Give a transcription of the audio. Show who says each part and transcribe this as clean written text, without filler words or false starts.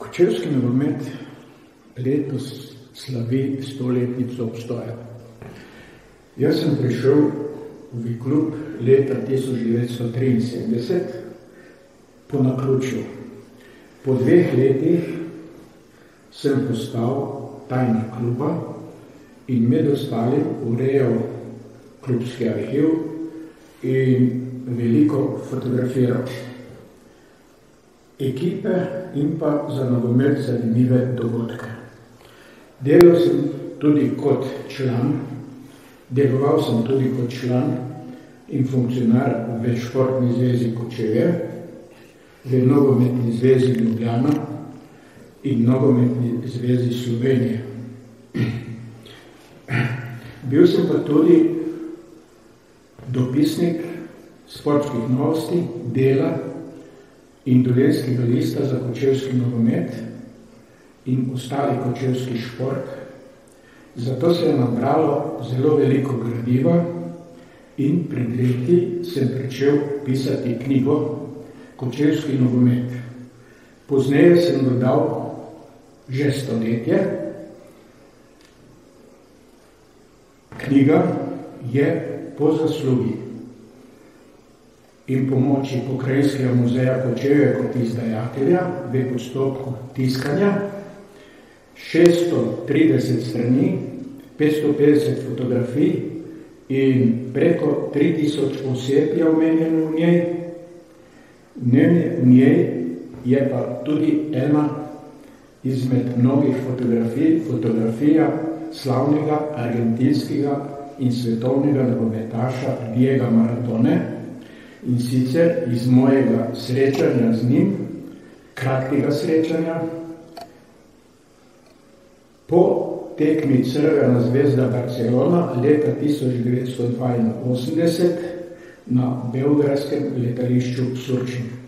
Speaker 1: Kočevski nogomet letos slavi 100-letnico obstoja. Jaz sem prišel v klub leta 1973 po naključju. Po 2 letih sem postal tajnik kluba in med ostalim urejal klubski arhiv in veliko fotografiral ekipe in pa za nogomet zanimive dogodke. Deloval sem tudi kot član in funkcionar v Športni zvezi Kočevje, v Nogometni zvezi Ljubljana in Nogometni zvezi Slovenije. Bil sem pa tudi dopisnik sportskih novosti, Dela in Dolenjskega lista za kočevski nogomet in ostali kočevski šport. Zato se je nabralo zelo veliko gradiva in pred leti sem pričel pisati knjigo Kočevski nogomet. Pozneje sem dodal že 100-letje. Knjiga je po zaslugi in pomoči Pokrajinskega muzeja Kočevje kot izdajatelja v postopku tiskanja, 630 strani, 550 fotografij in preko 3000 oseb je omenjeno v njej. V njej je pa tudi ena izmed mnogih fotografija slavnega argentinskega in svetovnega nogometaša Diega Maradone, in sicer iz mojega srečanja z njim, kratkega srečanja, po tekmi Crvena zvezda Barcelona leta 1982 na beograjskem letališču Surčin.